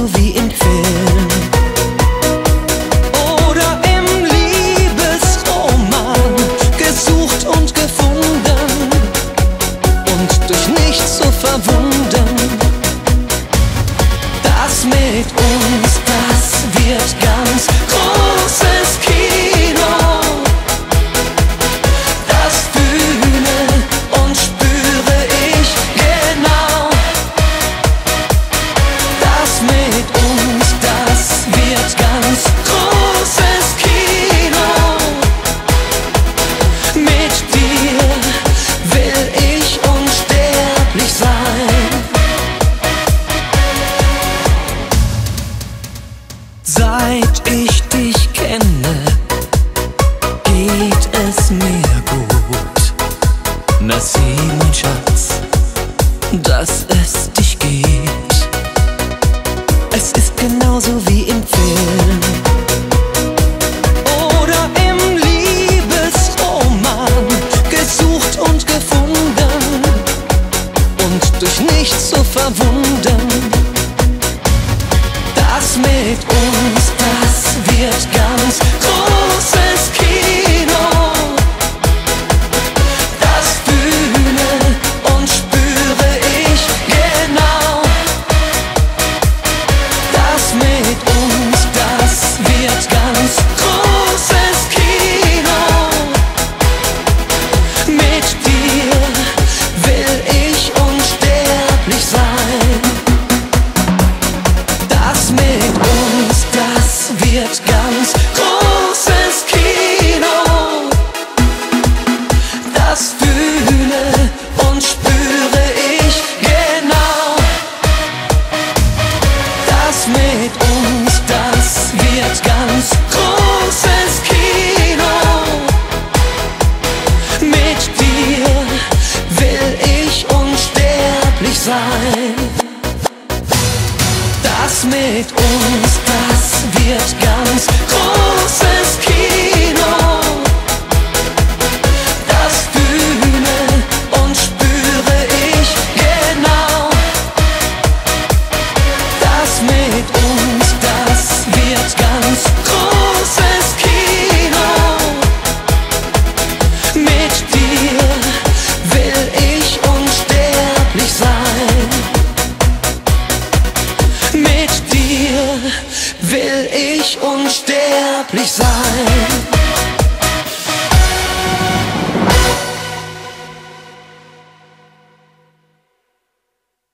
genauso wie im Film oder im Liebesroman, gesucht und gefunden und durch nichts zu verwundern. Das mit uns, das wird ganz großes Kino. Das fühle und spüre ich genau. Das mit uns, das wird ganz großes Kino. Mit dir will ich unsterblich sein. Seit ich dich kenne, geht es mir gut. Merci, mein Schatz, dass es dich gibt. Es ist genauso wie im Film oder im Liebesroman, gesucht und gefunden und durch nichts zu verwundern. Das mit uns, das wird ganz großes Kino. Das fühle und spüre ich genau. Das mit uns, das wird ganz großes Kino. Mit dir will ich unsterblich sein. Das mit uns, das wird ganz großes Kino. Das fühle und spüre ich genau. Das mit uns, das wird ganz großes Kino. Mit dir will ich unsterblich sein. Das mit uns, das wird ganz großes Kino. Das fühle und spüre ich genau. Das mit uns, das wird ganz großes Kino. Mit dir will ich unsterblich sein. Mit dir will ich unsterblich sein.